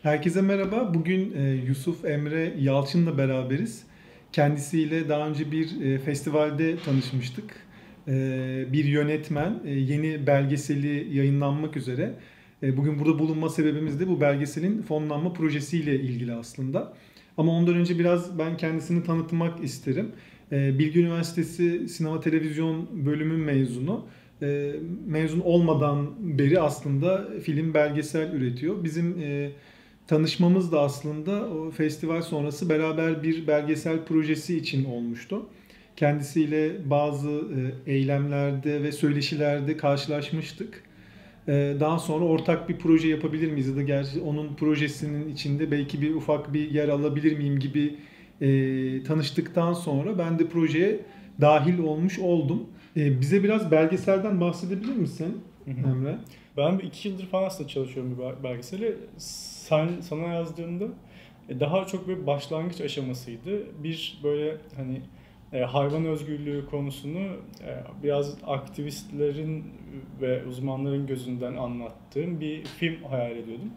Herkese merhaba. Bugün Yusuf Emre Yalçın'la beraberiz. Kendisiyle daha önce bir festivalde tanışmıştık. Bir yönetmen, yeni belgeseli yayınlanmak üzere. Bugün burada bulunma sebebimiz de bu belgeselin fonlanma projesiyle ilgili aslında. Ama ondan önce biraz ben kendisini tanıtmak isterim. Bilgi Üniversitesi Sinema Televizyon bölümü mezunu. Mezun olmadan beri aslında film belgesel üretiyor. Bizim tanışmamız da aslında o festival sonrası beraber bir belgesel projesi için olmuştu. Kendisiyle bazı eylemlerde ve söyleşilerde karşılaşmıştık. Daha sonra ortak bir proje yapabilir miyiz? Ya da gerçi onun projesinin içinde belki bir ufak bir yer alabilir miyim gibi tanıştıktan sonra ben de projeye dahil olmuş oldum. Bize biraz belgeselden bahsedebilir misin Hı hı. Emre? Ben bir 2 yıldır falan aslında çalışıyorum bir belgeseli. Sana yazdığımda daha çok bir başlangıç aşamasıydı. Bir böyle hani hayvan özgürlüğü konusunu biraz aktivistlerin ve uzmanların gözünden anlattığım bir film hayal ediyordum.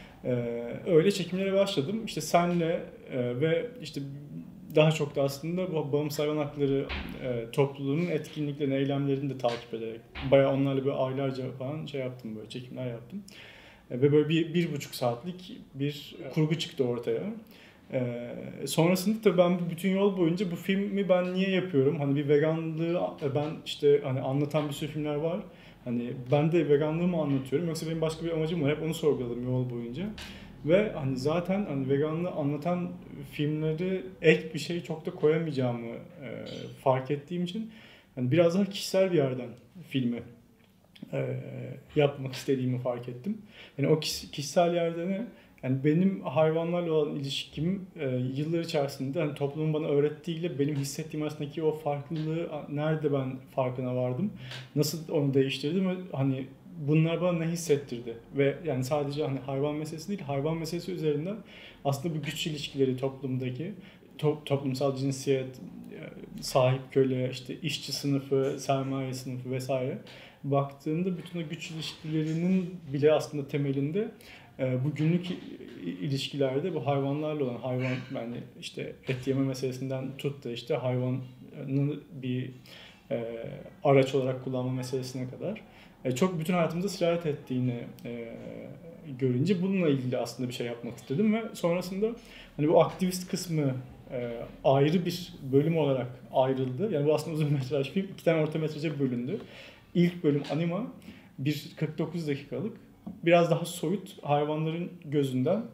Öyle çekimlere başladım. İşte senle ve işte daha çok da aslında bu bağımsız hayvan hakları topluluğunun etkinliklerini, eylemlerini de takip ederek bayağı onlarla bir aylarca falan şey yaptım, böyle çekimler yaptım. Ve böyle bir buçuk saatlik bir kurgu çıktı ortaya. Sonrasında tabii ben bütün yol boyunca bu filmi ben niye yapıyorum? Hani bir veganlığı ben işte hani anlatan bir sürü filmler var. Hani ben de veganlığımı anlatıyorum. Yoksa benim başka bir amacım var. Hep onu sorguladım yol boyunca. Ve hani zaten hani veganlığı anlatan filmleri ek bir şey çok da koyamayacağımı fark ettiğim için hani biraz daha kişisel bir yerden filmi e, yapmak istediğimi fark ettim. Yani o kişisel yerde ne? Yani benim hayvanlarla olan ilişkim yıllar içerisinde hani toplumun bana öğrettiğiyle benim hissettiğim arasındaki o farklılığı nerede ben farkına vardım? Nasıl onu değiştirdim ve hani bunlar bana ne hissettirdi? Ve yani sadece hani hayvan meselesi değil, hayvan meselesi üzerinden aslında bu güç ilişkileri toplumdaki toplumsal cinsiyet, sahip köle, işte işçi sınıfı, sermaye sınıfı vesaire baktığında bütün o güç ilişkilerinin bile aslında temelinde bu günlük ilişkilerde bu hayvanlarla olan hayvan yani işte et yeme meselesinden tut da işte hayvanı bir e, araç olarak kullanma meselesine kadar çok bütün hayatımıza sirayet ettiğini görünce bununla ilgili aslında bir şey yapmak istedim ve sonrasında hani bu aktivist kısmı ayrı bir bölüm olarak ayrıldı. Yani bu aslında uzun metraj film. 2 tane orta metraja bölündü. İlk bölüm anima, bir 49 dakikalık. Biraz daha soyut hayvanların gözünden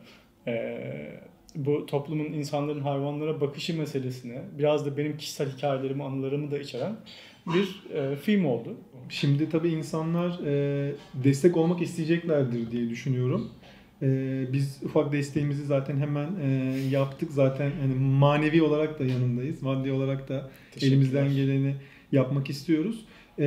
bu toplumun insanların hayvanlara bakışı meselesine, biraz da benim kişisel hikayelerimi, anılarımı da içeren bir film oldu. Şimdi tabii insanlar destek olmak isteyeceklerdir diye düşünüyorum. Biz ufak desteğimizi zaten hemen yaptık. Zaten hani manevi olarak da yanındayız. Maddi olarak da elimizden Teşekkürler. geleni yapmak istiyoruz.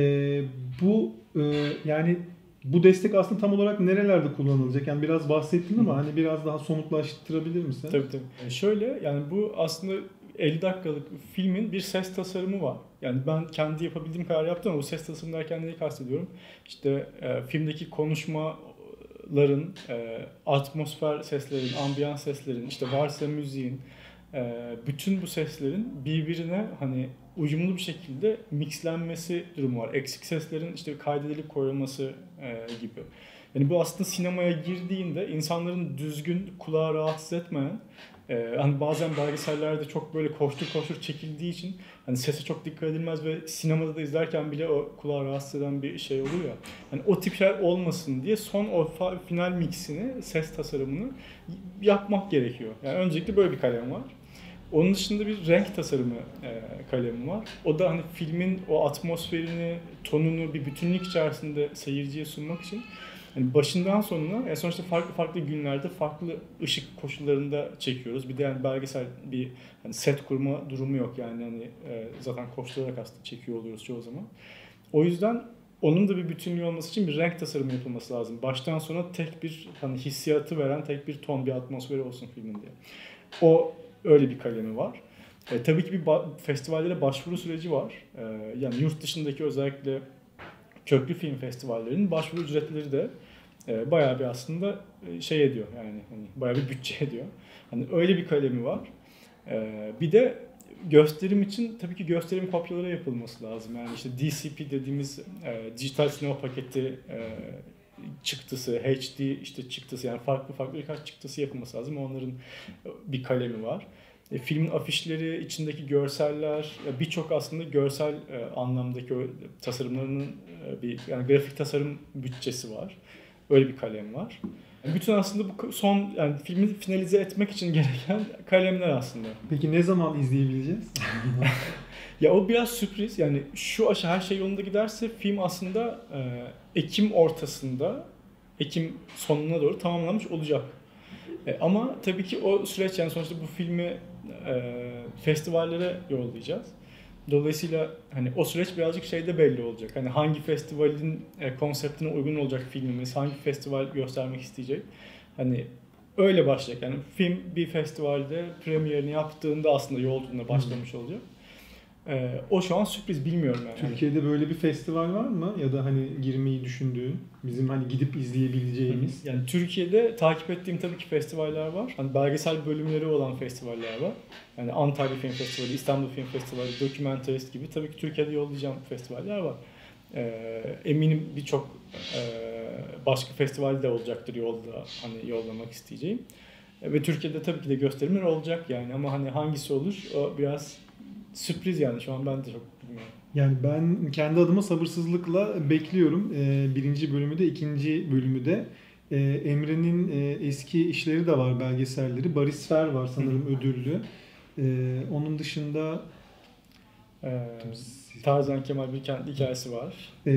Bu yani bu destek aslında tam olarak nerelerde kullanılacak? Yani biraz bahsettin Hı hı. ama hani biraz daha somutlaştırabilir misin? Tabii tabii. Şöyle yani bu aslında 50 dakikalık filmin bir ses tasarımı var. Yani ben kendi yapabildiğim kadar yaptım ama bu ses tasarımı derken neyi kastediyorum? İşte filmdeki konuşmaların, atmosfer seslerin, ambiyans seslerin, işte varsa müziğin, bütün bu seslerin birbirine hani uyumlu bir şekilde mixlenmesi durumu var. Eksik seslerin işte kaydedilip koyulması gibi. Yani bu aslında sinemaya girdiğinde insanların düzgün, kulağı rahatsız etmeyen, hani bazen belgesellerde çok böyle koştur koştur çekildiği için hani sese çok dikkat edilmez ve sinemada da izlerken bile o kulağı rahatsız eden bir şey oluyor ya. Hani o tip şeyler olmasın diye son o final mixini, ses tasarımını yapmak gerekiyor. Yani öncelikle böyle bir kalem var. Onun dışında bir renk tasarımı kalemi var. O da hani filmin o atmosferini, tonunu bir bütünlük içerisinde seyirciye sunmak için hani başından sonuna sonuçta farklı farklı günlerde farklı ışık koşullarında çekiyoruz. Bir de yani belgesel bir hani set kurma durumu yok yani hani zaten koşturarak aslında çekiyor oluyoruz çoğu zaman. O yüzden onun da bir bütünlüğü olması için bir renk tasarımı yapılması lazım. Baştan sona tek bir hani hissiyatı veren tek bir ton, bir atmosferi olsun filmin diye. O öyle bir kalemi var. Tabii ki bir festivallere başvuru süreci var. Yani yurt dışındaki özellikle köklü film festivallerinin başvuru ücretleri de bayağı bir aslında şey ediyor yani hani bayağı bir bütçe ediyor. Hani öyle bir kalemi var. Bir de gösterim için tabii ki gösterim kopyaları yapılması lazım. Yani işte DCP dediğimiz dijital sinema paketi çıktısı, HD işte çıktısı yani farklı farklı birkaç çıktısı yapılması lazım. Onların bir kalemi var. Filmin afişleri, içindeki görseller, birçok aslında görsel anlamdaki tasarımlarının bir yani grafik tasarım bütçesi var. Öyle bir kalem var. Bütün aslında bu son yani filmi finalize etmek için gereken kalemler aslında. Peki ne zaman izleyebileceğiz? Ya o biraz sürpriz. Yani şu aşağı her şey yolunda giderse film aslında Ekim ortasında, Ekim sonuna doğru tamamlanmış olacak. Ama tabii ki o süreç yani sonuçta bu filmi festivallere yollayacağız. Dolayısıyla hani o süreç birazcık şeyde belli olacak. Hani hangi festivalin konseptine uygun olacak filmimiz, hangi festival göstermek isteyecek. Hani öyle başlayacak. Yani film bir festivalde premierini yaptığında aslında yolculuğuna başlamış olacak. O şu an sürpriz bilmiyorum yani. Türkiye'de böyle bir festival var mı? Ya da hani girmeyi düşündüğün, bizim hani gidip izleyebileceğimiz? Yani Türkiye'de takip ettiğim tabii ki festivaller var. Hani belgesel bölümleri olan festivaller var. Yani Antalya Film Festivali, İstanbul Film Festivali, Documentarist gibi tabii ki Türkiye'de yollayacağım festivaller var. Eminim birçok başka festival de olacaktır yolda hani yollamak isteyeceğim. Ve Türkiye'de tabii ki de gösterimler olacak yani ama hani hangisi olur o biraz sürpriz yani şu an ben de çok bilmiyorum. Yani ben kendi adıma sabırsızlıkla bekliyorum. Birinci bölümü de, ikinci bölümü de. Emre'nin eski işleri de var, belgeselleri. Barisfer var sanırım ödüllü. Onun dışında Tarzan Kemal bir kendi hikayesi var.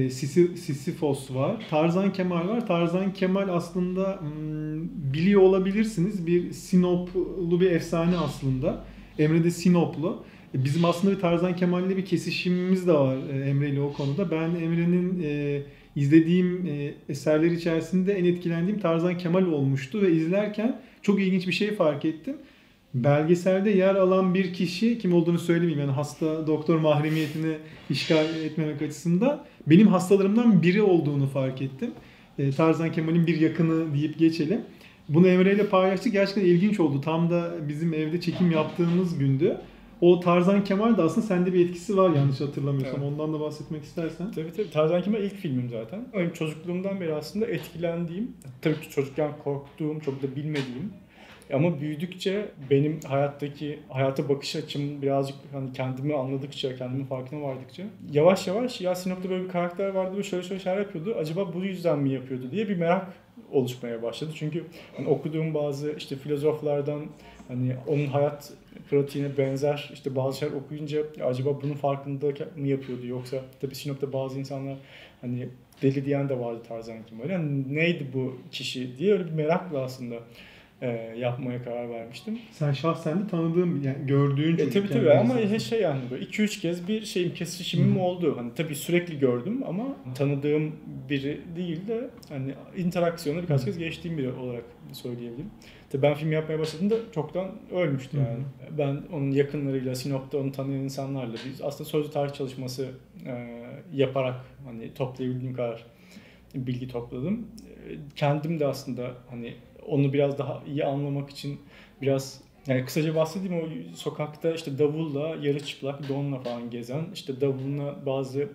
Sisyphos var. Tarzan Kemal var. Tarzan Kemal aslında biliyor olabilirsiniz. Bir Sinoplu bir efsane aslında. Emre de Sinoplu. Bizim aslında bir Tarzan Kemal'le bir kesişimimiz de var Emre ile o konuda. Ben Emre'nin izlediğim eserler içerisinde en etkilendiğim Tarzan Kemal olmuştu ve izlerken çok ilginç bir şey fark ettim. Belgeselde yer alan bir kişi, kim olduğunu söylemeyeyim yani hasta doktor mahremiyetini işgal etmemek açısından benim hastalarımdan biri olduğunu fark ettim. Tarzan Kemal'in bir yakını deyip geçelim. Bunu Emre ile paylaştık. Gerçekten ilginç oldu. Tam da bizim evde çekim yaptığımız gündü. O Tarzan Kemal de aslında sende bir etkisi var yanlış hatırlamıyorsam. Evet. Ondan da bahsetmek istersen. Tabii. Tarzan Kemal ilk filmim zaten. Benim çocukluğumdan beri aslında etkilendiğim, tabii ki çocukken korktuğum, çok da bilmediğim ama büyüdükçe benim hayata bakış açım birazcık hani kendimi anladıkça, kendimin farkına vardıkça yavaş yavaş ya Sinop'ta böyle bir karakter vardı ve şöyle şeyler yapıyordu. Acaba bu yüzden mi yapıyordu diye bir merak oluşmaya başladı. Çünkü hani okuduğum bazı işte filozoflardan hani onun hayat pratiğine benzer işte bazı şeyler okuyunca acaba bunun farkında mı yapıyordu yoksa tabii Sinop'ta bazı insanlar hani deli diyen de vardı Tarzan Kemal. Yani neydi bu kişi diye öyle bir merakla aslında yapmaya karar vermiştim. Sen şahsen de tanıdığın, yani gördüğün çocuk. Tabii ama şey yani böyle 2-3 kez bir kesişimim oldu. Hani tabii sürekli gördüm ama tanıdığım biri değil de hani interaksiyona birkaç kez geçtiğim biri olarak söyleyebilirim. Tabii ben film yapmaya başladığımda çoktan ölmüştü yani. Ben onun yakınlarıyla, Sinop'ta onu tanıyan insanlarla biz aslında sözlü tarih çalışması yaparak hani toplayabildiğim kadar bilgi topladım. Kendim de aslında hani onu biraz daha iyi anlamak için biraz yani kısaca bahsedeyim o sokakta işte davulla, yarı çıplak donla falan gezen, işte davuluna bazı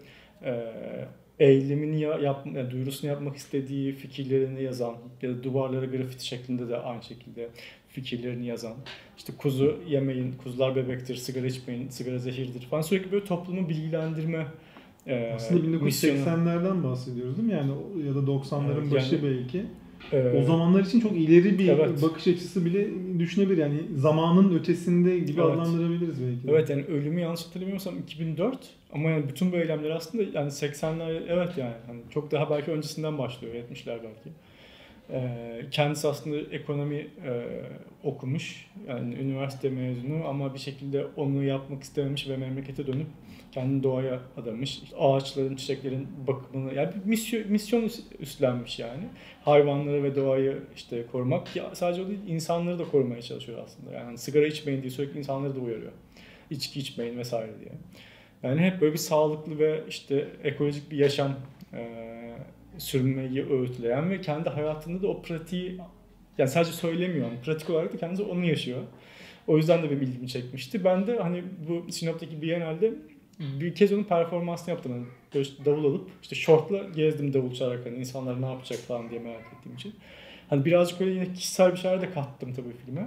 eylemini duyurusunu yapmak istediği fikirlerini yazan ya da duvarlara grafiti şeklinde de aynı şekilde fikirlerini yazan, işte kuzu yemeyin, kuzular bebektir, sigara içmeyin, sigara zehirdir falan sürekli böyle toplumu bilgilendirme aslında 1980'lerden bahsediyoruz değil mi? Yani ya da 90'ların başı yani, belki. O zamanlar için çok ileri bir bakış açısı bile düşünebilir. Yani zamanın ötesinde gibi adlandırabiliriz belki. Evet yani ölümü yanlış hatırlamıyorsam 2004 ama yani bütün bu eylemler aslında yani 80'ler yani hani çok daha belki öncesinden başlıyor 70'ler belki. Kendisi aslında ekonomi okumuş yani üniversite mezunu ama bir şekilde onu yapmak istememiş ve memlekete dönüp kendini doğaya adamış. İşte ağaçların, çiçeklerin bakımını yani bir misyon üstlenmiş yani. Hayvanları ve doğayı işte korumak. Ya sadece o değil, insanları da korumaya çalışıyor aslında. Yani sigara içmeyin diye sürekli insanları da uyarıyor. İçki içmeyin vesaire diye. Yani hep böyle bir sağlıklı ve işte ekolojik bir yaşam sürmeyi öğütleyen ve kendi hayatında da o pratiği, yani sadece söylemiyor, yani pratik olarak da kendisi onu yaşıyor. O yüzden de benim ilgimi çekmişti. Ben de hani bu Sinop'taki Biennale'de bir kez onun performansını yaptım. Hani böyle işte davul alıp işte şortla gezdim davul çalarak, hani insanlar ne yapacak falan diye merak ettiğim için. Hani birazcık öyle yine kişisel bir şeyler de kattım tabii filme.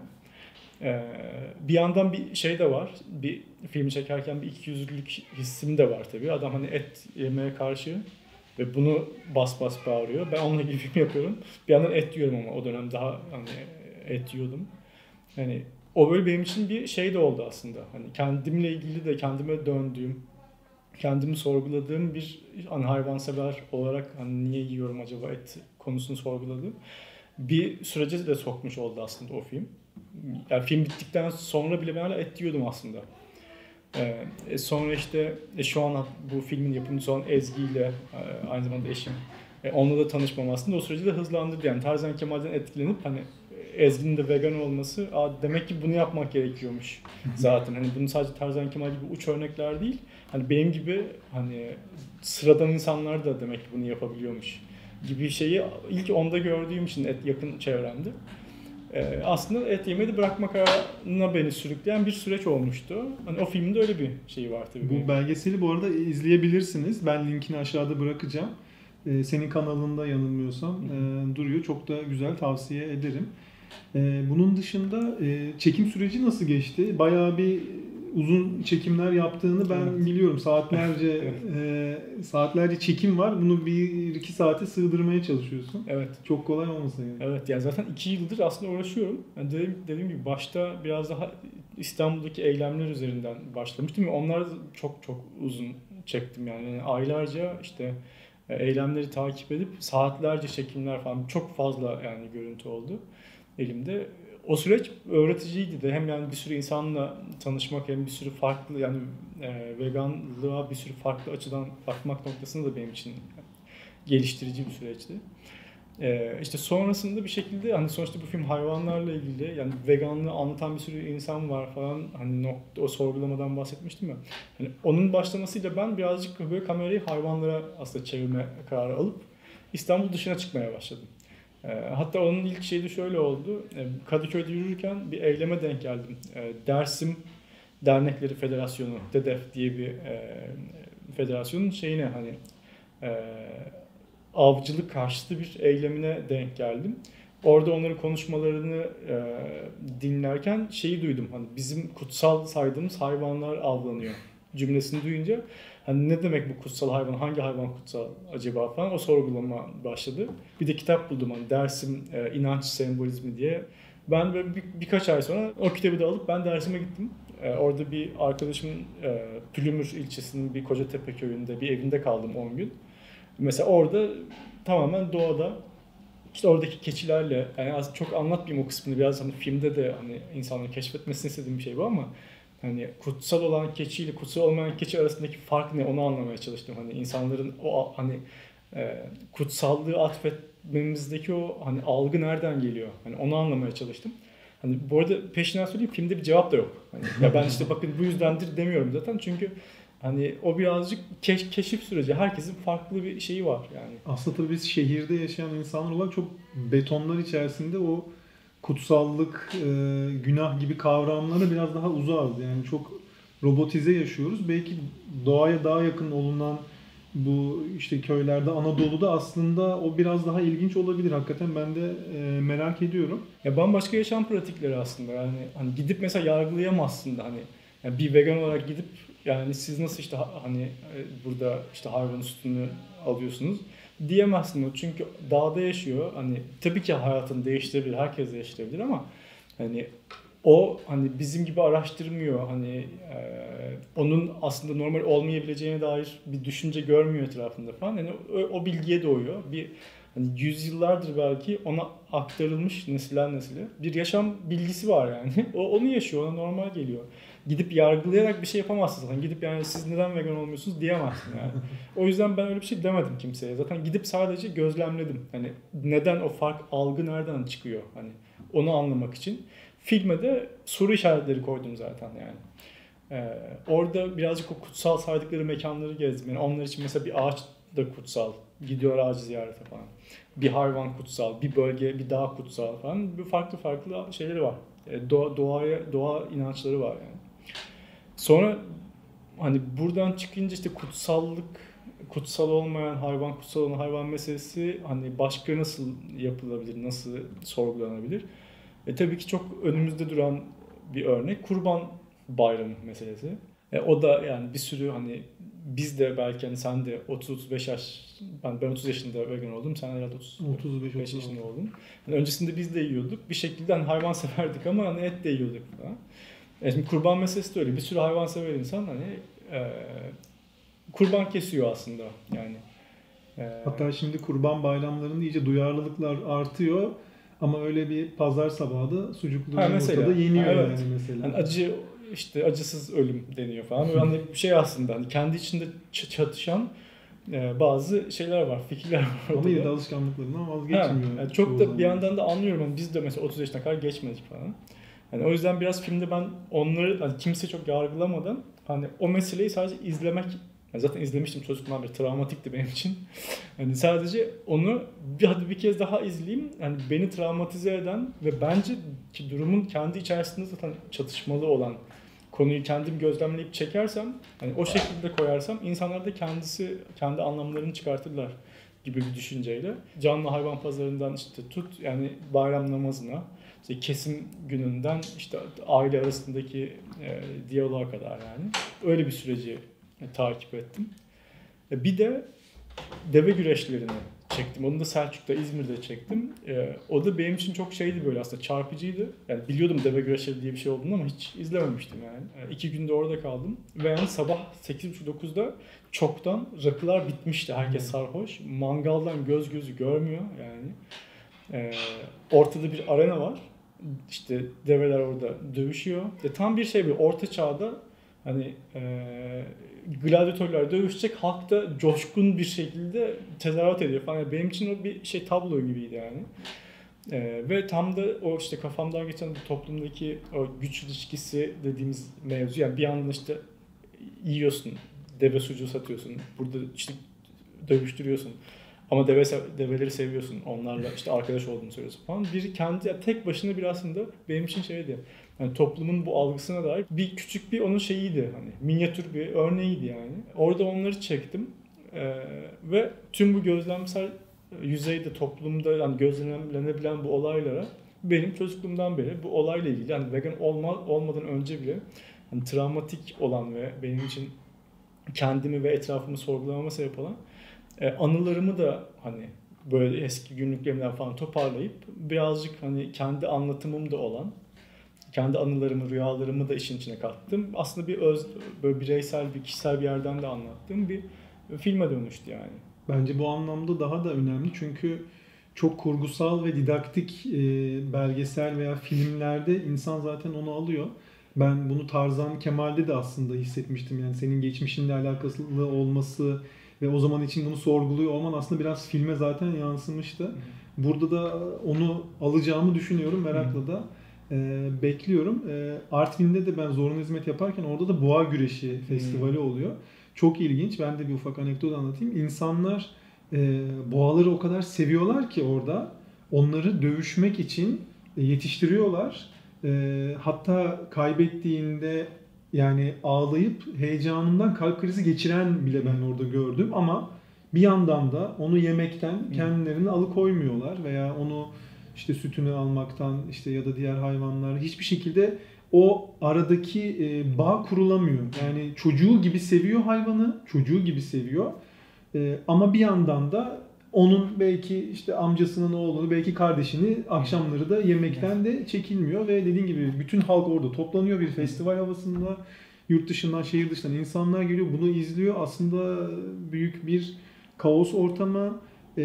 Bir yandan bir şey de var. Bir filmi çekerken bir ikiyüzlülük hissim de var tabii. Adam hani et yemeye karşı ve bunu bas bas bağırıyor. Ben onunla ilgili film yapıyorum. Bir yandan et yiyorum ama o dönem daha hani et yiyordum. Yani o böyle benim için bir şey de oldu aslında. Hani kendimle ilgili de kendime döndüğüm, kendimi sorguladığım bir hani hayvansever olarak hani niye yiyorum acaba et konusunu sorguladığım bir sürece de sokmuş oldu aslında o film. Yani film bittikten sonra bile ben hala et yiyordum aslında. Sonra işte şu an bu filmin yapımcısı olan Ezgi ile aynı zamanda eşim. Onunla da tanışmam aslında o süreci de hızlandırdı. Yani Tarzan Kemal'den etkilenip hani Ezgi'nin de vegan olması, demek ki bunu yapmak gerekiyormuş zaten. Hani bunu sadece Tarzan Kemal gibi uç örnekler değil. Hani benim gibi hani sıradan insanlar da demek ki bunu yapabiliyormuş gibi şeyi ilk onda gördüğüm için yakın çevremde. Aslında et yemeyi de bırakma kararına beni sürükleyen bir süreç olmuştu. Hani o filmin de öyle bir şeyi var tabii. Bu belgeseli bu arada izleyebilirsiniz. Ben linkini aşağıda bırakacağım. Senin kanalında yanılmıyorsam duruyor. Çok da güzel, tavsiye ederim. Bunun dışında çekim süreci nasıl geçti? Bayağı bir uzun çekimler yaptığını ben biliyorum. Saatlerce çekim var. Bunu 1-2 saate sığdırmaya çalışıyorsun. Evet. Çok kolay olmasa yani. Evet, yani zaten 2 yıldır aslında uğraşıyorum. Yani dediğim gibi başta biraz daha İstanbul'daki eylemler üzerinden başlamıştım ve onlar çok çok uzun çektim yani aylarca işte eylemleri takip edip saatlerce çekimler falan, çok fazla yani görüntü oldu elimde. O süreç öğreticiydi de, hem yani bir sürü insanla tanışmak hem bir sürü farklı yani veganlığa bir sürü farklı açıdan bakmak noktasında da benim için geliştirici bir süreçti. İşte sonrasında bir şekilde hani sonuçta bu film hayvanlarla ilgili, yani veganlığı anlatan bir sürü insan var falan, hani o sorgulamadan bahsetmiştim ya. Hani onun başlamasıyla ben birazcık böyle kamerayı hayvanlara aslında çevirme kararı alıp İstanbul dışına çıkmaya başladım. Hatta onun ilk şeyi de şöyle oldu. Kadıköy'de yürürken bir eyleme denk geldim. Dersim Dernekleri Federasyonu, DEDEF diye bir federasyonun şeyine hani avcılık karşıtı bir eylemine denk geldim. Orada onların konuşmalarını dinlerken şeyi duydum. Hani bizim kutsal saydığımız hayvanlar avlanıyor cümlesini duyunca, hani ne demek bu kutsal hayvan, hangi hayvan kutsal acaba falan, o sorgulama başladı. Bir de kitap buldum hani Dersim İnanç Sembolizmi diye. Ben böyle birkaç ay sonra o kitabı da alıp ben Dersim'e gittim. Orada bir arkadaşımın Pülümür ilçesinin bir Kocatepe köyünde bir evinde kaldım 10 gün. Mesela orada tamamen doğada, işte oradaki keçilerle, yani az çok anlatmayayım o kısmını, biraz hani filmde de hani insanların keşfetmesini istediğim bir şey bu ama hani kutsal olan keçi ile kutsal olmayan keçi arasındaki fark ne, onu anlamaya çalıştım. Hani insanların o hani kutsallığı atfetmemizdeki o hani algı nereden geliyor? Hani onu anlamaya çalıştım. Hani bu arada peşinden söyleyeyim, filmde bir cevap da yok. Hani ya ben işte bakın bu yüzdendir demiyorum zaten, çünkü hani o birazcık keşif süreci. Herkesin farklı bir şeyi var yani. Aslında tabii biz şehirde yaşayan insanlar olarak çok betonlar içerisinde o kutsallık, günah gibi kavramlara biraz daha uzağız. Yani çok robotize yaşıyoruz. Belki doğaya daha yakın olunan bu işte köylerde, Anadolu'da aslında o biraz daha ilginç olabilir. Hakikaten ben de merak ediyorum. Ya bambaşka yaşam pratikleri aslında. Yani hani gidip mesela yargılayamazsın da hani, yani bir vegan olarak gidip yani siz nasıl işte hani burada işte hayvan sütünü alıyorsunuz diyemezsin. Çünkü dağda yaşıyor. Hani tabii ki hayatını değiştirebilir, herkes değiştirebilir ama hani o hani bizim gibi araştırmıyor. Hani onun aslında normal olmayabileceğine dair bir düşünce görmüyor etrafında falan. Yani o bilgiye doğuyor. Bir hani yüzyıllardır belki ona aktarılmış nesilden nesile bir yaşam bilgisi var yani. O onu yaşıyor, ona normal geliyor. Gidip yargılayarak bir şey yapamazsın zaten. Gidip yani siz neden vegan olmuyorsunuz diyemezsin yani. O yüzden ben öyle bir şey demedim kimseye. Zaten gidip sadece gözlemledim. Hani neden o fark, algı nereden çıkıyor hani onu anlamak için. Filme de soru işaretleri koydum zaten yani. Orada birazcık o kutsal saydıkları mekanları gezdim. Yani onlar için mesela bir ağaç da kutsal. Gidiyorlar ağacı ziyarete falan. Bir hayvan kutsal, bir bölge, bir dağ kutsal falan. Bir farklı farklı şeyleri var. Doğa inançları var yani. Sonra hani buradan çıkınca işte kutsal olmayan hayvan, kutsal olan hayvan meselesi hani başka nasıl yapılabilir, nasıl sorgulanabilir? Tabii ki çok önümüzde duran bir örnek Kurban Bayramı meselesi. O da yani bir sürü hani biz de belki hani sen de 30-35 yaş, ben 30 yaşında vegan oldum, sen herhalde 35 yaşında oldun. Yani öncesinde biz de yiyorduk. Bir şekilde hani hayvan severdik ama hani et de yiyorduk falan. Şimdi kurban meselesi de öyle. Bir sürü hayvan sever insan hani kurban kesiyor aslında yani. Hatta şimdi kurban bayramlarında iyice duyarlılıklar artıyor. Ama öyle bir pazar sabahı da sucuklu yumurta da yeniyor evet. yani mesela. Yani acısız ölüm deniyor falan. Yani bir şey aslında hani kendi içinde çatışan bazı şeyler var, fikirler var. Ama yine de alışkanlıklarından vazgeçmiyor. Yani çok da bir yandan da anlıyorum. Yani biz de mesela 30 yaşına kadar geçmedik falan. Yani o yüzden biraz filmde ben onları hani kimse çok yargılamadan hani o meseleyi sadece izlemek, yani zaten izlemiştim çocukluğumdan beri, travmatikti benim için. Hani sadece onu hadi bir kez daha izleyeyim. Yani beni travmatize eden ve bence ki durumun kendi içerisinde zaten çatışmalı olan konuyu kendim gözlemleyip çekersem, hani o şekilde koyarsam insanlar da kendi anlamlarını çıkartırlar gibi bir düşünceyle. Canlı hayvan pazarından işte tut yani bayram namazına, işte kesim gününden işte aile arasındaki diyaloğa kadar yani. Öyle bir süreci takip ettim. Bir de deve güreşlerini çektim. Onu da Selçuk'ta, İzmir'de çektim. O da benim için çok şeydi, böyle aslında çarpıcıydı. Yani biliyordum deve güreşleri diye bir şey olduğunu ama hiç izlememiştim yani. 2 günde orada kaldım. Ve yani sabah 8.30-9'da çoktan rakılar bitmişti. Herkes sarhoş. Mangaldan göz gözü görmüyor yani. Ortada bir arena var. İşte develer orada dövüşüyor. Tam bir şey, bir orta çağda hani gladyatörler dövüşecek, halk da coşkun bir şekilde tezahürat ediyor falan. Yani benim için o bir şey, tablo gibiydi yani. Ve tam da o işte kafamdan geçen bu toplumdaki o güç ilişkisi dediğimiz mevzu. Yani bir yandan işte yiyorsun, deve sucuğu satıyorsun, burada işte dövüştürüyorsun. Ama develeri seviyorsun, onlarla işte arkadaş olduğunu söylüyorsun falan. Biri kendi yani tek başına bir aslında benim için şeydi. Yani toplumun bu algısına dair bir küçük bir onun şeyiydi, hani minyatür bir örneğiydi yani. Orada onları çektim ve tüm bu gözlemsel yüzeyde toplumda yani gözlemlenebilen bu olaylara benim çocukluğumdan beri bu olayla ilgili yani vegan olmadan önce bile hani travmatik olan ve benim için kendimi ve etrafımı sorgulamama sebep olan anılarımı da hani böyle eski günlüklerimden falan toparlayıp birazcık hani kendi anlatımım da olan, kendi anılarımı, rüyalarımı da işin içine kattım. Aslında böyle bireysel, bir kişisel bir yerden de anlattığım bir filme dönüştü yani. Bence bu anlamda daha da önemli çünkü çok kurgusal ve didaktik belgesel veya filmlerde insan zaten onu alıyor. Ben bunu Tarzan Kemal'de de aslında hissetmiştim. Yani senin geçmişinle alakası olması ve o zaman için bunu sorguluyor olman aslında biraz filme zaten yansımıştı. Burada da onu alacağımı düşünüyorum. Merakla da bekliyorum. Artvin'de de ben zorunlu hizmet yaparken orada da boğa güreşi festivali oluyor. Çok ilginç. Ben de bir ufak anekdot anlatayım. İnsanlar boğaları o kadar seviyorlar ki orada onları dövüşmek için yetiştiriyorlar. Hatta kaybettiğinde yani ağlayıp heyecanından kalp krizi geçiren bile ben orada gördüm ama bir yandan da onu yemekten kendilerini alıkoymuyorlar veya onu işte sütünü almaktan işte ya da diğer hayvanlar hiçbir şekilde o aradaki bağ kurulamıyor. Yani çocuğu gibi seviyor hayvanı, çocuğu gibi seviyor. Ama bir yandan da onun belki işte amcasının oğlunu, belki kardeşini akşamları da yemekten de çekinmiyor ve dediğin gibi bütün halk orada toplanıyor bir festival havasında. Yurt dışından, şehir dışından insanlar geliyor, bunu izliyor. Aslında büyük bir kaos ortamı,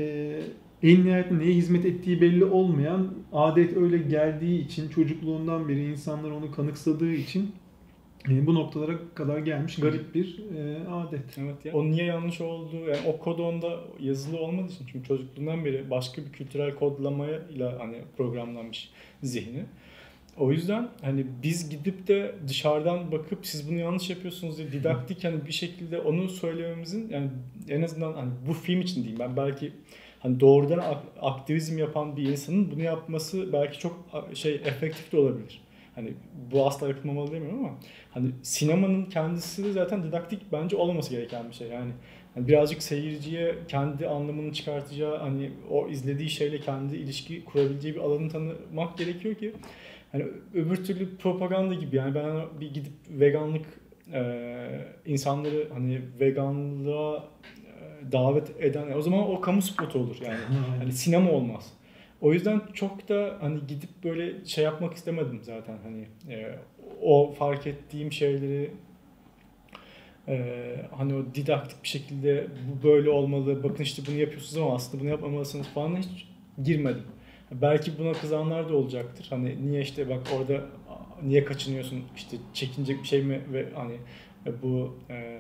en nihayetinde neye hizmet ettiği belli olmayan, adet öyle geldiği için, çocukluğundan beri insanlar onu kanıksadığı için bu noktalara kadar gelmiş garip bir adet. Evet ya. O niye yanlış olduğu, yani o kod onda yazılı olmadığı için, çünkü çocukluğundan beri başka bir kültürel kodlamayla hani programlanmış zihni. O yüzden hani biz gidip de dışarıdan bakıp siz bunu yanlış yapıyorsunuz diye didaktik hani bir şekilde onu söylememizin, yani en azından hani bu film için diyeyim, ben belki hani doğrudan aktivizm yapan bir insanın bunu yapması belki çok efektif de olabilir. Hani bu asla yapılmamalı demiyorum ama hani sinemanın kendisi de zaten didaktik bence olmaması gereken bir şey. Yani hani birazcık seyirciye kendi anlamını çıkartacağı, hani o izlediği şeyle kendi ilişki kurabileceği bir alanı tanımak gerekiyor ki hani öbür türlü propaganda gibi. Yani ben bir gidip veganlık insanları hani veganlığa davet eden, o zaman o kamu spotu olur yani. Hani sinema olmaz. O yüzden çok da hani gidip böyle şey yapmak istemedim zaten, hani o fark ettiğim şeyleri hani o didaktik bir şekilde bu böyle olmalı, bakın işte bunu yapıyorsunuz ama aslında bunu yapmamalısınız falan hiç girmedim. Belki buna kızanlar da olacaktır. Hani niye işte bak orada niye kaçınıyorsun, işte çekinecek bir şey mi, ve hani bu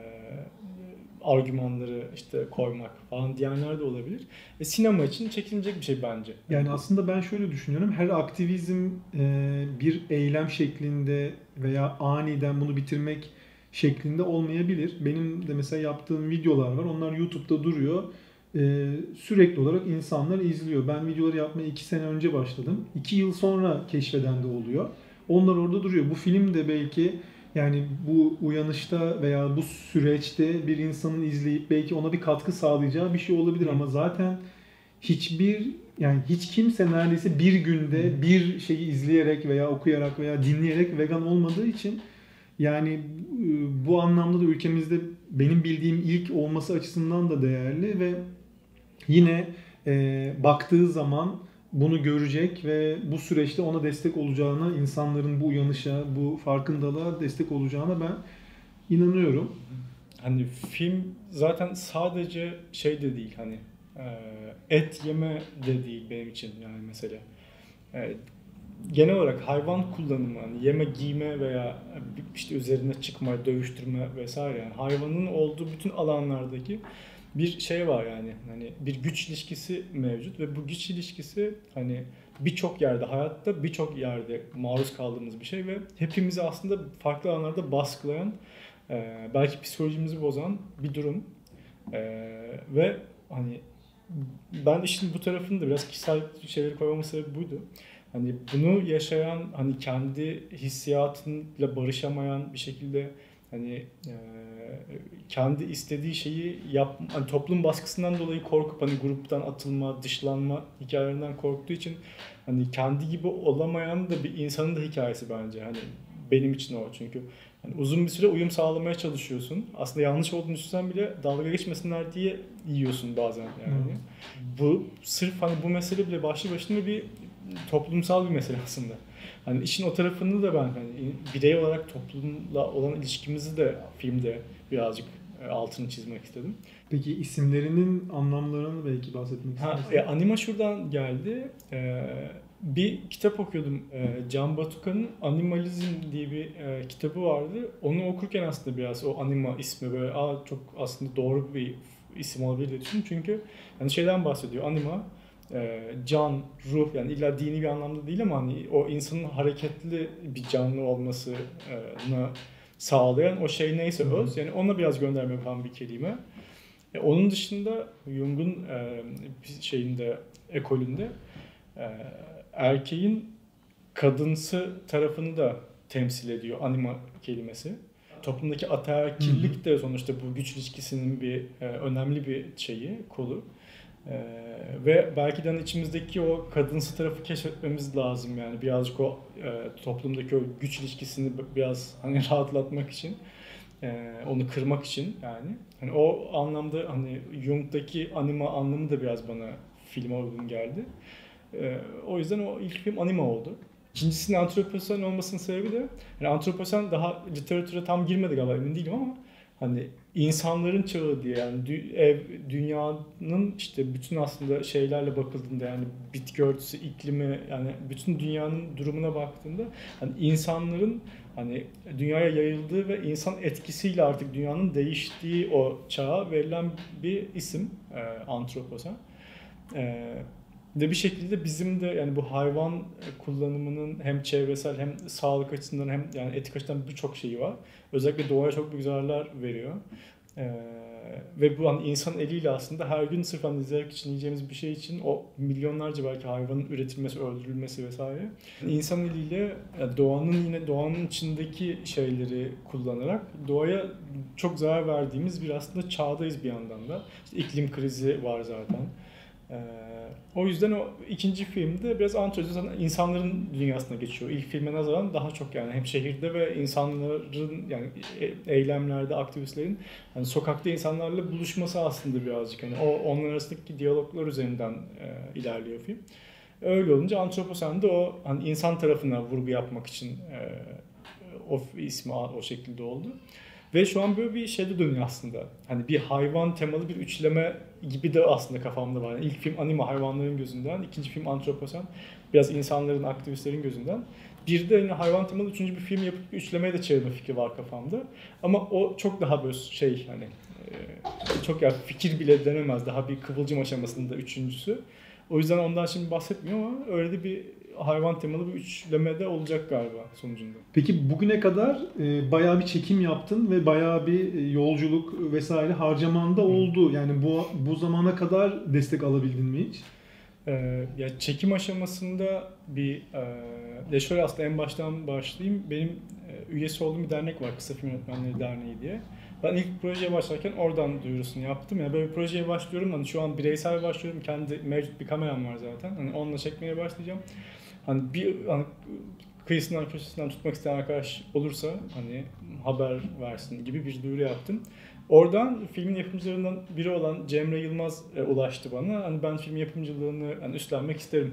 argümanları işte koymak falan diyenler de olabilir. Sinema için çekinecek bir şey bence. Yani aslında ben şöyle düşünüyorum. Her aktivizm bir eylem şeklinde veya aniden bunu bitirmek şeklinde olmayabilir. Benim de mesela yaptığım videolar var. Onlar YouTube'da duruyor. Sürekli olarak insanlar izliyor. Ben videoları yapmaya 2 sene önce başladım. 2 yıl sonra keşfeden de oluyor. Onlar orada duruyor. Bu film de belki yani bu uyanışta veya bu süreçte bir insanın izleyip belki ona bir katkı sağlayacağı bir şey olabilir ama zaten hiçbir yani hiç kimse neredeyse bir günde bir şeyi izleyerek veya okuyarak veya dinleyerek vegan olmadığı için yani bu anlamda da ülkemizde benim bildiğim ilk olması açısından da değerli ve yine baktığı zaman bunu görecek ve bu süreçte ona destek olacağına, insanların bu uyanışa, bu farkındalığa destek olacağına ben inanıyorum. Hani film zaten sadece şey de değil, hani et yeme de değil benim için yani mesela. E, Genel olarak hayvan kullanımı, hani yeme, giyme veya işte üzerine çıkma, dövüştürme vesaire, yani hayvanın olduğu bütün alanlardaki bir şey var yani. Hani bir güç ilişkisi mevcut ve bu güç ilişkisi hani birçok yerde, hayatta birçok yerde maruz kaldığımız bir şey ve hepimizi aslında farklı alanlarda baskılayan, belki psikolojimizi bozan bir durum. Ve hani ben işin bu tarafını da biraz kişisel şeyleri koymamın sebebi buydu. Hani bunu yaşayan, hani kendi hissiyatıyla barışamayan bir şekilde, hani kendi istediği şeyi yap, hani toplum baskısından dolayı korkup hani gruptan atılma, dışlanma hikayelerinden korktuğu için hani kendi gibi olamayan da bir insanın da hikayesi bence. Hani benim için o, çünkü hani uzun bir süre uyum sağlamaya çalışıyorsun. Aslında yanlış olduğunu düşünsen bile dalga geçmesinler diye yiyorsun bazen yani. Bu sırf hani bu mesele bile başlı başına bir toplumsal bir mesele aslında. Hani işin o tarafını da ben hani birey olarak toplumla olan ilişkimizi de filmde birazcık altını çizmek istedim. Peki isimlerinin anlamlarını belki bahsetmek istersin. Anima şuradan geldi. Bir kitap okuyordum. Can Batuka'nın Animalizm diye bir kitabı vardı. Onu okurken aslında biraz o anima ismi böyle çok aslında doğru bir isim olabilir diye düşündüm. Çünkü hani şeyden bahsediyor. Anima can, ruh, yani illa dini bir anlamda değil ama hani o insanın hareketli bir canlı olmasını sağlayan o şey neyse öz, yani ona biraz gönderme yapan bir kelime. Onun dışında Jung'un şeyinde, ekolünde e, erkeğin kadınsı tarafını da temsil ediyor anima kelimesi. Toplumdaki ataerkillik de sonuçta bu güç ilişkisinin bir önemli bir şeyi, kolu. Ve belki de hani içimizdeki o kadınsı tarafı keşfetmemiz lazım, yani birazcık o toplumdaki o güç ilişkisini biraz hani rahatlatmak için, onu kırmak için yani. Hani o anlamda hani Jung'daki anima anlamı da biraz bana filme uygun geldi. O yüzden o ilk film anima oldu. İkincisinin antroposen olmasının sebebi de yani antroposen daha literatüre tam girmedi galiba, emin değilim ama hani insanların çağı diye, yani dünyanın işte bütün aslında şeylerle bakıldığında, yani bitki örtüsü, iklimi, yani bütün dünyanın durumuna baktığında hani insanların hani dünyaya yayıldığı ve insan etkisiyle artık dünyanın değiştiği o çağa verilen bir isim, antroposen. Ve bir şekilde bizim de yani bu hayvan kullanımının hem çevresel hem sağlık açısından hem yani etik açıdan birçok şeyi var. Özellikle doğaya çok büyük zararlar veriyor. Ee, Ve bu hani insan eliyle aslında her gün sırf hani zevk için yiyeceğimiz bir şey için o milyonlarca belki hayvanın üretilmesi, öldürülmesi vesaire. İnsan eliyle yani doğanın içindeki şeyleri kullanarak doğaya çok zarar verdiğimiz bir aslında çağdayız bir yandan da. İşte iklim krizi var zaten. Ee, O yüzden o ikinci filmde biraz antropolojik insanların dünyasına geçiyor. İlk filme nazaran daha çok yani hem şehirde ve insanların yani eylemlerde aktivistlerin hani sokakta insanlarla buluşması aslında birazcık hani onlar arasındaki diyaloglar üzerinden ilerliyor film. Öyle olunca Antroposen de o hani insan tarafına vurgu yapmak için o ismi o şekilde oldu. Ve şu an böyle bir şeyde dönüyor aslında. Hani bir hayvan temalı bir üçleme gibi de aslında kafamda var. Yani ilk film anime hayvanların gözünden, ikinci film Antroposen biraz insanların, aktivistlerin gözünden. Bir de yani hayvan temalı üçüncü bir film yapıp üçlemeye de çevirme fikri var kafamda. Ama o çok daha böyle şey hani çok ya fikir bile denemez. Daha bir kıvılcım aşamasında üçüncüsü. O yüzden ondan şimdi bahsetmiyorum ama öyle de bir hayvan temalı bir üçlemede olacak galiba sonucunda. Peki bugüne kadar bayağı bir çekim yaptın ve bayağı bir yolculuk vesaire harcaman da oldu. Yani bu zamana kadar destek alabildin mi hiç? Ya çekim aşamasında ya şöyle aslında en baştan başlayayım. Benim üyesi olduğum bir dernek var, Kısa Film Yönetmenleri Derneği diye. Ben ilk projeye başlarken oradan duyurusunu yaptım. Yani böyle bir projeye başlıyorum. Hani şu an bireysel başlıyorum. Kendi mevcut bir kameram var zaten. Hani onunla çekmeye başlayacağım. Hani kıyısından köşesinden tutmak isteyen arkadaş olursa hani haber versin gibi bir duyuru yaptım. Oradan filmin yapımcılarından biri olan Cemre Yılmaz ulaştı bana. Hani ben film yapımcılığını hani üstlenmek isterim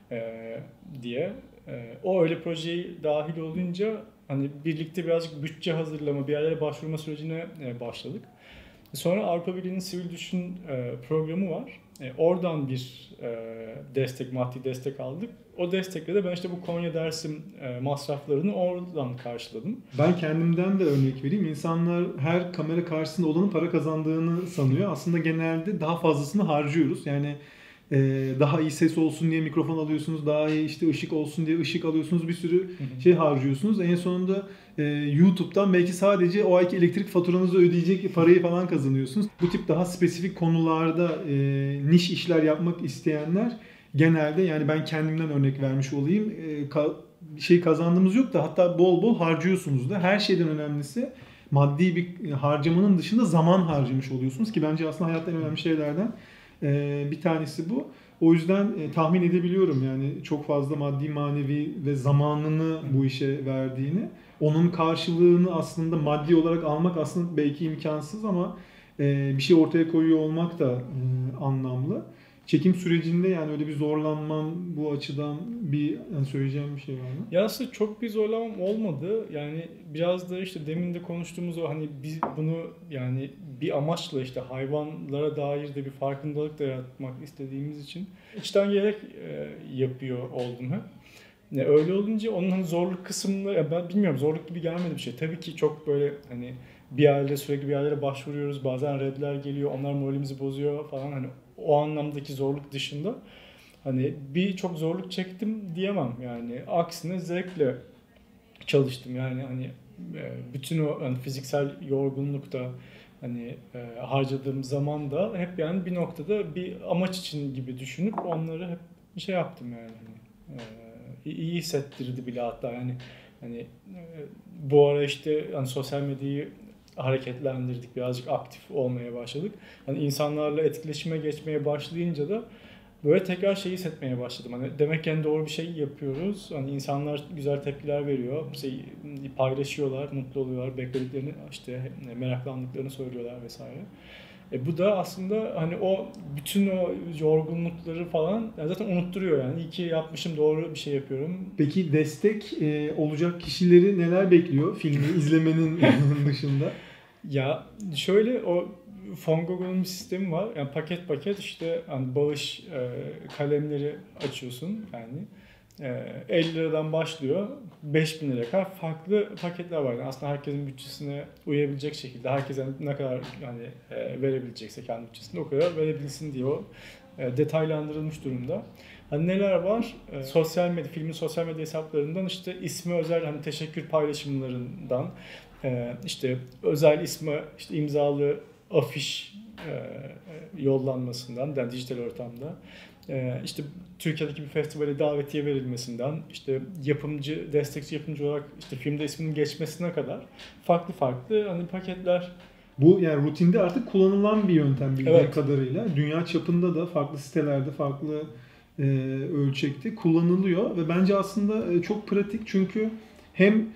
diye. O öyle projeye dahil olunca hani birlikte birazcık bütçe hazırlama, bir yerlere başvurma sürecine başladık. Sonra Avrupa Birliği'nin Sivil Düşün programı var. Oradan bir maddi destek aldık. O destekle de ben işte bu Konya Dersim masraflarını oradan karşıladım. Ben kendimden de örnek vereyim. İnsanlar her kamera karşısında olanın para kazandığını sanıyor. Aslında genelde daha fazlasını harcıyoruz. Yani daha iyi ses olsun diye mikrofon alıyorsunuz, daha iyi işte ışık olsun diye ışık alıyorsunuz, bir sürü şey harcıyorsunuz. En sonunda YouTube'dan belki sadece o ayki elektrik faturanızı ödeyecek parayı falan kazanıyorsunuz. Bu tip daha spesifik konularda niş işler yapmak isteyenler genelde, yani ben kendimden örnek vermiş olayım, bir şey kazandığımız yok da hatta bol bol harcıyorsunuz da. Her şeyden önemlisi maddi bir harcamanın dışında zaman harcamış oluyorsunuz ki bence aslında hayatta en önemli şeylerden bir tanesi bu. O yüzden tahmin edebiliyorum yani çok fazla maddi, manevi ve zamanını bu işe verdiğini. Onun karşılığını aslında maddi olarak almak aslında belki imkansız ama bir şey ortaya koyuyor olmak da anlamlı. Çekim sürecinde yani öyle bir zorlanman bu açıdan yani söyleyeceğim bir şey var mı? Ya aslında çok bir zorlamam olmadı. Yani biraz da işte demin de konuştuğumuz o hani biz bunu yani bir amaçla işte hayvanlara dair de bir farkındalık da yaratmak istediğimiz için içten gelerek yapıyor oldum hep. Öyle olunca onun hani zorluk kısmını ya ben bilmiyorum, zorluk gibi gelmedi bir şey. Tabii ki çok böyle hani sürekli bir yerlere başvuruyoruz. Bazen redler geliyor. Onlar moralimizi bozuyor falan. Hani o anlamdaki zorluk dışında hani çok zorluk çektim diyemem yani. Aksine zevkle çalıştım yani hani bütün o hani fiziksel yorgunlukta hani harcadığım zaman da hep yani bir noktada bir amaç için gibi düşünüp onları hep şey yaptım yani. Hani, iyi hissettirdi bile hatta yani hani bu ara işte hani sosyal medyayı hareketlendirdik, birazcık aktif olmaya başladık. Hani insanlarla etkileşime geçmeye başlayınca da böyle tekrar şeyi hissetmeye başladım. Hani demek ki yani doğru bir şey yapıyoruz. Hani insanlar güzel tepkiler veriyor. Paylaşıyorlar, mutlu oluyorlar, beklediklerini işte meraklandıklarını söylüyorlar vesaire. Bu da aslında hani bütün o yorgunlukları falan zaten unutturuyor yani. İyi ki yapmışım, doğru bir şey yapıyorum. Peki destek olacak kişileri neler bekliyor filmi izlemenin dışında? Ya şöyle o Fongogo'nun bir sistemi var. Yani paket paket işte hani bağış kalemleri açıyorsun yani. 50 liradan başlıyor. 5.000 liraya kadar farklı paketler var. Yani aslında herkesin bütçesine uyabilecek şekilde herkese ne kadar yani verebilecekse kendi bütçesinde o kadar verebilsin diye o detaylandırılmış durumda. Hani neler var? Sosyal medya, filmin sosyal medya hesaplarından işte ismi özel hani teşekkür paylaşımlarından, işte özel ismi işte imzalı afiş yollanmasından, yani dijital ortamda, işte Türkiye'deki bir festivale davetiye verilmesinden, işte yapımcı, destekçi yapımcı olarak işte filmde isminin geçmesine kadar farklı farklı hani paketler. Bu yani rutinde artık kullanılan bir yöntem bildiğim Evet. kadarıyla. Dünya çapında da farklı sitelerde, farklı ölçekte kullanılıyor ve bence aslında çok pratik çünkü hem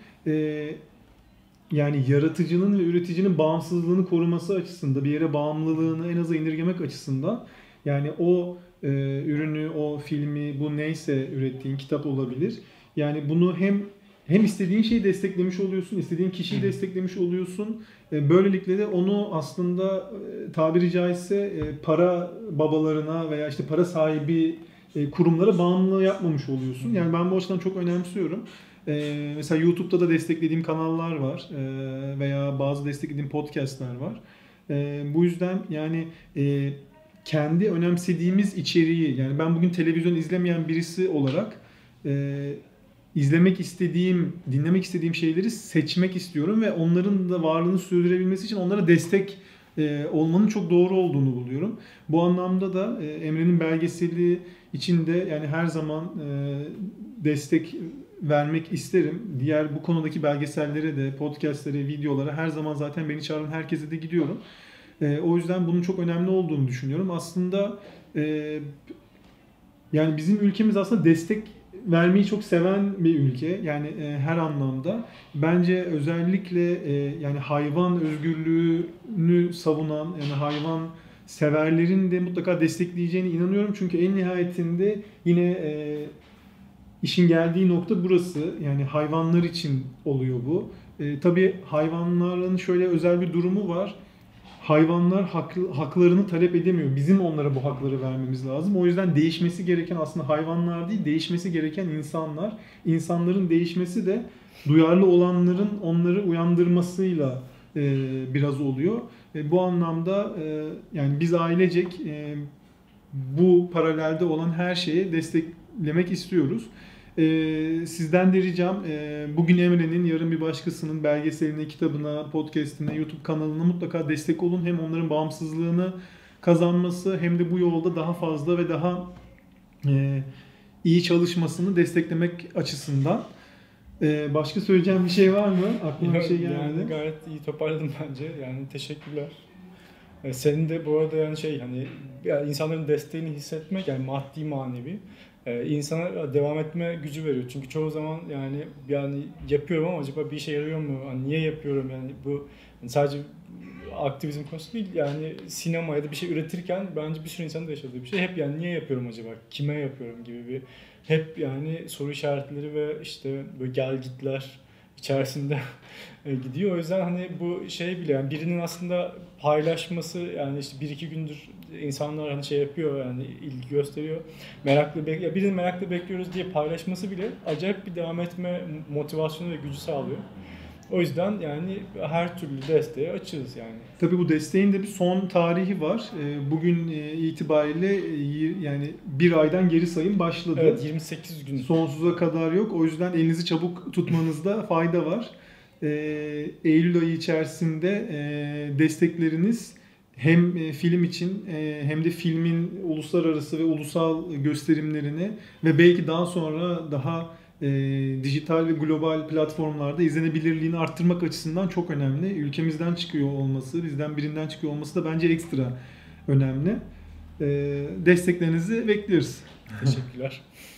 yani yaratıcının ve üreticinin bağımsızlığını koruması açısından, bir yere bağımlılığını en aza indirgemek açısından yani o ürünü, o filmi, bu neyse ürettiğin kitap olabilir. Yani bunu hem istediğin şeyi desteklemiş oluyorsun, istediğin kişiyi desteklemiş oluyorsun. Böylelikle de onu aslında tabiri caizse para babalarına veya işte para sahibi kurumlara bağımlı yapmamış oluyorsun. Yani ben bu açıdan çok önemsiyorum. Mesela YouTube'da da desteklediğim kanallar var veya bazı desteklediğim podcastler var. Bu yüzden yani kendi önemsediğimiz içeriği yani ben bugün televizyon izlemeyen birisi olarak izlemek istediğim, dinlemek istediğim şeyleri seçmek istiyorum ve onların da varlığını sürdürebilmesi için onlara destek olmanın çok doğru olduğunu buluyorum. Bu anlamda da Emre'nin belgeseli için de yani her zaman destek vermek isterim. Diğer bu konudaki belgesellere de, podcastlere, videolara her zaman zaten beni çağıran herkese de gidiyorum. O yüzden bunun çok önemli olduğunu düşünüyorum. Aslında yani bizim ülkemiz aslında destek vermeyi çok seven bir ülke. Yani her anlamda. Bence özellikle yani hayvan özgürlüğünü savunan, yani hayvan severlerin de mutlaka destekleyeceğine inanıyorum. Çünkü en nihayetinde yine işin geldiği nokta burası. Yani hayvanlar için oluyor bu. Tabii hayvanların şöyle özel bir durumu var. Hayvanlar haklarını talep edemiyor. Bizim onlara bu hakları vermemiz lazım. O yüzden değişmesi gereken aslında hayvanlar değil, değişmesi gereken insanlar. İnsanların değişmesi de duyarlı olanların onları uyandırmasıyla biraz oluyor. Bu anlamda yani biz ailecek bu paralelde olan her şeye desteklemek istiyoruz. Sizden de ricam bugün Emre'nin, yarın bir başkasının belgeseline, kitabına, podcastine, YouTube kanalına mutlaka destek olun. Hem onların bağımsızlığını kazanması hem de bu yolda daha fazla ve daha iyi çalışmasını desteklemek açısından. Başka söyleyeceğim bir şey var mı? Aklıma bir şey gelmedi. Yani gayet iyi toparladım bence. Yani teşekkürler. Senin de bu arada yani yani insanların desteğini hissetmek yani maddi manevi insana devam etme gücü veriyor. Çünkü çoğu zaman yani yapıyorum ama acaba bir işe yarıyor mu? Hani niye yapıyorum yani bu yani sadece aktivizm konusu değil yani sinema ya da bir şey üretirken bence bir sürü insanın da yaşadığı bir şey. Hep yani niye yapıyorum acaba? Kime yapıyorum gibi bir hep yani soru işaretleri ve işte böyle gelgitler içerisinde gidiyor. O yüzden hani bu şey bile yani birinin aslında paylaşması yani işte bir iki gündür insanlar hani şey yapıyor yani ilgi gösteriyor. Birinin merakla bekliyoruz diye paylaşması bile acayip bir devam etme motivasyonu ve gücü sağlıyor. O yüzden yani her türlü desteğe açığız yani. Tabii bu desteğin de bir son tarihi var. Bugün itibariyle yani bir aydan geri sayım başladı. Evet, 28 gün. Sonsuza kadar yok. O yüzden elinizi çabuk tutmanızda fayda var. Eylül ayı içerisinde destekleriniz hem film için hem de filmin uluslararası ve ulusal gösterimlerini ve belki daha sonra daha dijital ve global platformlarda izlenebilirliğini arttırmak açısından çok önemli. Ülkemizden çıkıyor olması, bizden birinden çıkıyor olması da bence ekstra önemli. Desteklerinizi bekliyoruz. Teşekkürler.